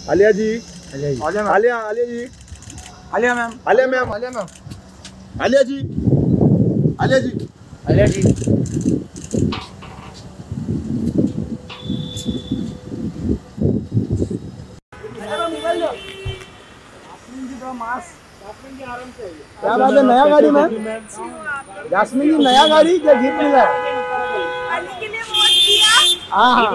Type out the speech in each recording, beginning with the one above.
Alia ji, Alia Alia Alia ji, Alia ma'am, Alia ma'am, Alia ma'am, Alia ji, Alia ji, Alia ji. क्या बात है, नया गाड़ी मैम? जास्मिन जी नया गाड़ी क्या गिफ्ट मिला है? अली के लिए वोट किया? हाँ हाँ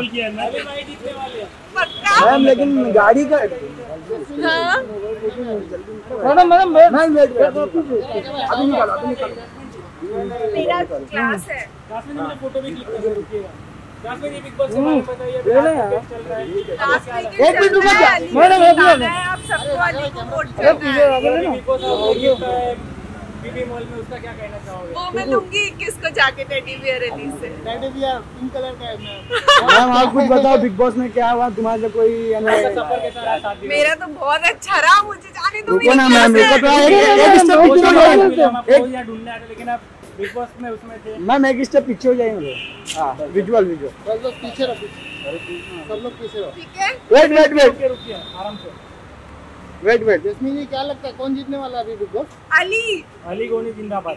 मैम, लेकिन गाड़ी का हाँ। मैडम मैडम मैम वेट अभी निकालो अभी निकालो। मेरा क्लास है। फोटो भी क्लिक कर रुकिएगा। जास्मिन, ये बिग बॉस के बारे में बताइए, चल रहा है। एक मिनट रुको क्या? मैडम एक मिनट, आप सबको अली को वोट करना है। बिग बॉस आपको गिफ्ट है बीबी मॉल में, उसका क्या कहना चाहोगे? वो मैं लूंगी 21 को जाके टेडी बियर अली से। टेडी बियर पिंक कलर का है मैम। आप कुछ बताओ, बिग बॉस में क्या हुआ तुम्हारे से? कोई सफर कैसा रहा 7 दिन? मेरा तो बहुत अच्छा रहा, मुझे जाने दो। रुको ना मैम, एक स्टेप पीछे हो जाइए। ढूंढने आए थे, लेकिन आप बिग बॉस में उसमें थे। मैम एक स्टेप पीछे हो जाएंगे। हाँ विजुअल विजुअल। सब लोग पीछे रहो, सब लोग पीछे रहो। ठीक है। वेट वेट वेट रुकिए आराम से। Wait wait. जस्मीन जी, क्या लगता है कौन जीतने वाला है अभी बिग बॉस? अली। अली गोनी जिंदाबाद।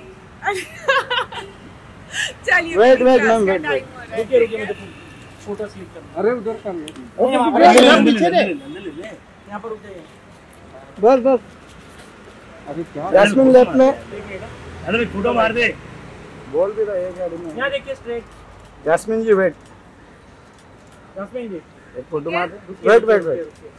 चलिए wait wait ma'am wait wait. रुकिए रुकिए, मुझे फोटो क्लिक करना। अरे उधर कर लो। पीछे दे, यहाँ पर रुक जाइए। बस बस। अरे क्या जास्मिन लेफ्ट में। अरे फोटो मार दे। बोल भी रहा है गाड़ी में। यहाँ देखिए स्ट्रेट। जास्मिन जी वेट। जास्मिन जी एक फोटो मार दे। Wait wait wait.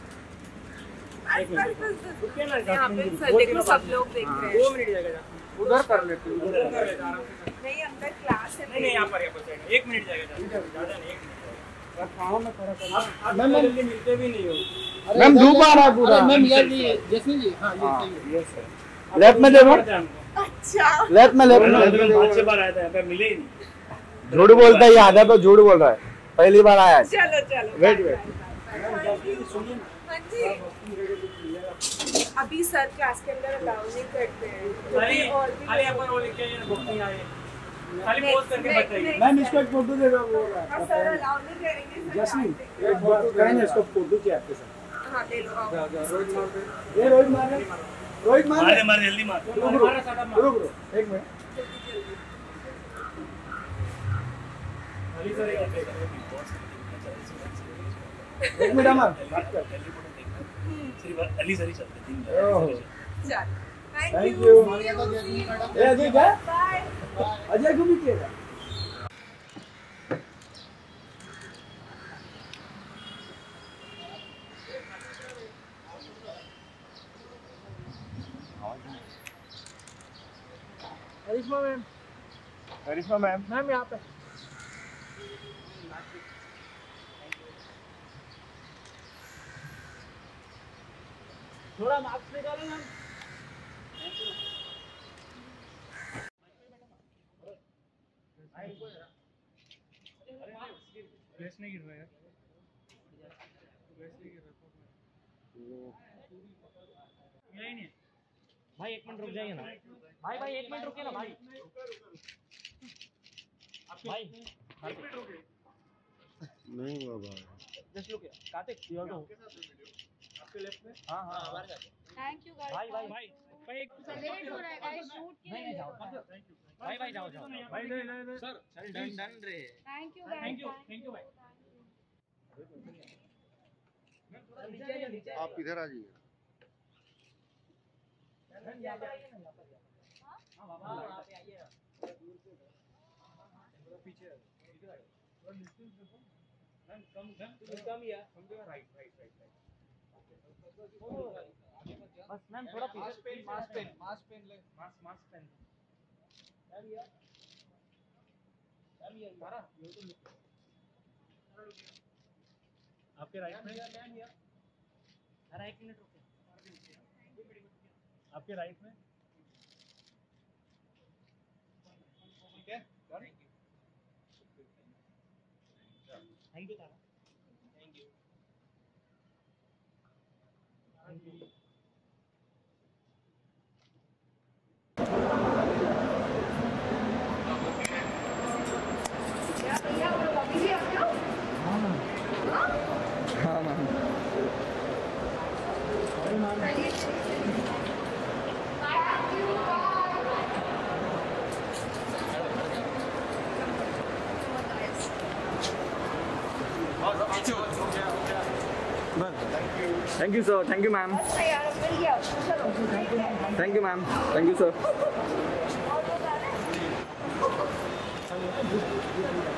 रुकिए ना, यहाँ पे देखो सब लोग देख रहे हैं। 2 मिनट जाएगा। उधर कर लेते हैं। उधर कर लेते हैं। नहीं, अंदर क्लास है। नहीं यहाँ पर 1 मिनट जाएगा, ज़्यादा नहीं, 1 मिनट। मैम जल्दी मिलते भी नहीं हो। मैम धूप आ रहा है पूरा। मैम ये जस्मीन जी, हाँ ये यस सर। लेफ्ट में देखो, अच्छा। लेफ्ट में लेफ्ट में। 5 बार आया था यहाँ पे, मिले ही नहीं। झूठ बोलता है, आधा तो झूठ बोल रहा है। पहली बार आया है। चलो चलो। Wait wait. हाँ जी। अभी सर क्लास के अंदर अलाउ नहीं करते हैं। खाली और भी यहाँ पर वो लिखे हैं बुक नहीं आए, खाली पोस्ट करके बताइए। मैम इसको एक फोटो दे दो। बोल रहा है हाँ, सर अलाउ नहीं करेंगे। जस्मिन एक फोटो कहना, इसको फोटो क्या आपके साथ? हाँ दे लो। आओ। रोहित मार दे। ये रोहित मार दे। रोहित मार दे। मार जल्दी मार। रुक एक मिनट। एक मिनट अमर बात कर। सिर्फ अली सर ही चलते हैं। ओह चल। Thank thank you. यू। ए अजय क्या? बाय। अजय को भी किया। Karishma ma'am, Karishma ma'am. Ma'am यहाँ पे थोड़ा मार्क्स निकालो मैम। फ्लैश नहीं गिर रहा है, फ्लैश नहीं गिर रहा है नहीं। भाई 1 मिनट रुक जाइए ना भाई, 1 मिनट रुकिए ना भाई। भाई 1 मिनट रुकिए। नहीं हुआ भाई। Just look Kartik, you are to आपके लेफ्ट में। हां बाहर जाके। Thank you guys. भाई लेट हो रहा है गाइस, शूट के लिए। जाओ थैंक यू भाई जाओ भाई नहीं सर डन रे। Thank you guys. Thank you भाई। आप इधर आ जाइए। पीछे इधर कम या राइट बस मैम थोड़ा पीछे। मास्क पेन ले, मास्क पेन सारा आपके राइट में। अरे 1 मिनट रुकिए, आपके राइट में। ठीक है, thank you Tara, thank you. हाँ ma'am. Thank you sir, thank you ma'am, अच्छा यार मिल गया चलो thank you ma'am, thank you sir.